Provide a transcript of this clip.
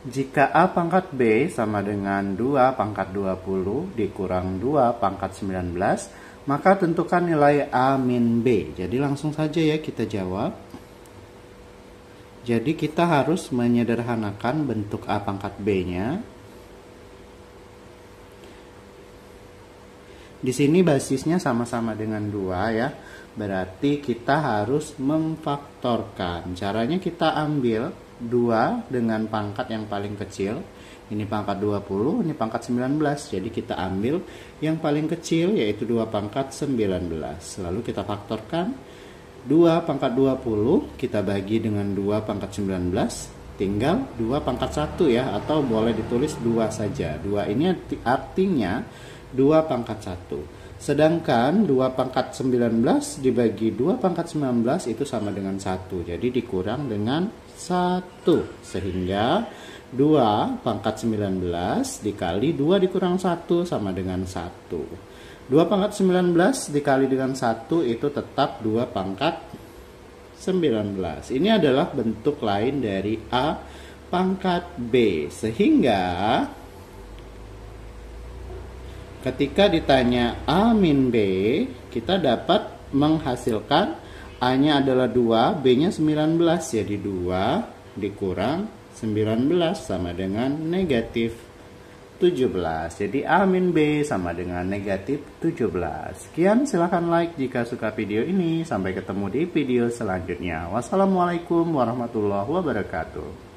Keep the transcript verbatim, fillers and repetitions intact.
Jika A pangkat B sama dengan dua pangkat dua puluh dikurang dua pangkat sembilan belas, maka tentukan nilai A min B. Jadi langsung saja ya kita jawab. Jadi kita harus menyederhanakan bentuk A pangkat B-nya. Di sini basisnya sama-sama dengan dua ya. Berarti kita harus memfaktorkan. Caranya kita ambil dua dengan pangkat yang paling kecil. Ini pangkat dua puluh, ini pangkat sembilan belas. Jadi kita ambil yang paling kecil yaitu dua pangkat sembilan belas. Lalu kita faktorkan. dua pangkat dua puluh kita bagi dengan dua pangkat sembilan belas. Tinggal dua pangkat satu ya. Atau boleh ditulis dua saja. dua ini artinya dua pangkat satu. Sedangkan dua pangkat sembilan belas dibagi dua pangkat sembilan belas itu sama dengan satu. Jadi dikurang dengan satu. Sehingga dua pangkat sembilan belas dikali dua dikurang satu sama dengan satu. dua pangkat sembilan belas dikali dengan satu itu tetap dua pangkat sembilan belas. Ini adalah bentuk lain dari A pangkat B. Sehingga ketika ditanya A min B, kita dapat menghasilkan A-nya adalah dua, B-nya sembilan belas. Jadi dua dikurang sembilan belas sama dengan negatif tujuh belas. Jadi A min B sama dengan negatif tujuh belas. Sekian, silahkan like jika suka video ini. Sampai ketemu di video selanjutnya. Wassalamualaikum warahmatullahi wabarakatuh.